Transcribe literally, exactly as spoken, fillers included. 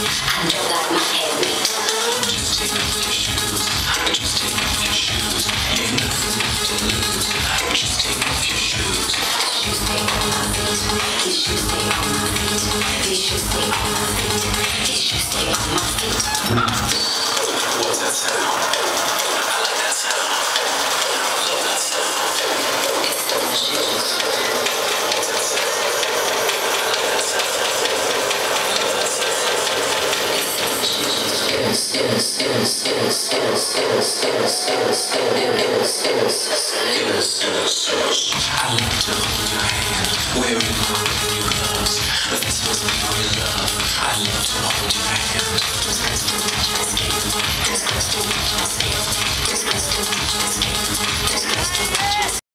I know that my head may down. Just take off your shoes. Just take off your shoes. Ain't nothing left to lose. Just take off your shoes. Shoes stay on my feet. These shoes stay on my feet. These shoes stay on my feet. These shoes stay on my feet. What's that sound? I like that sound. Love that sound. It's the shoes. What's that sound? I like that sound. Love that I love to hold your hand, wearing all of your gloves, but this must be real love. I love to hold your hand. Just cause to touch my skin. Just cause to touch my skin. Just cause to touch my skin. Just cause to touch my skin.